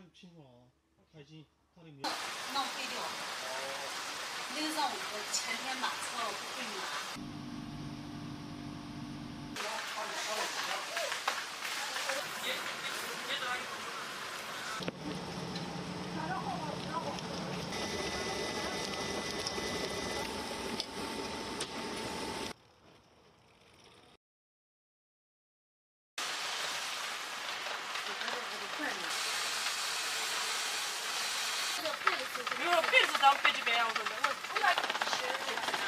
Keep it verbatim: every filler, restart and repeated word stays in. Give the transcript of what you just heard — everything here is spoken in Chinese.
的情况啊，他已经他的没有。 浪费掉。哦。那个让我前天买车了，不会买。 这个被子，这个被子当背这个样子的，我从来不吃。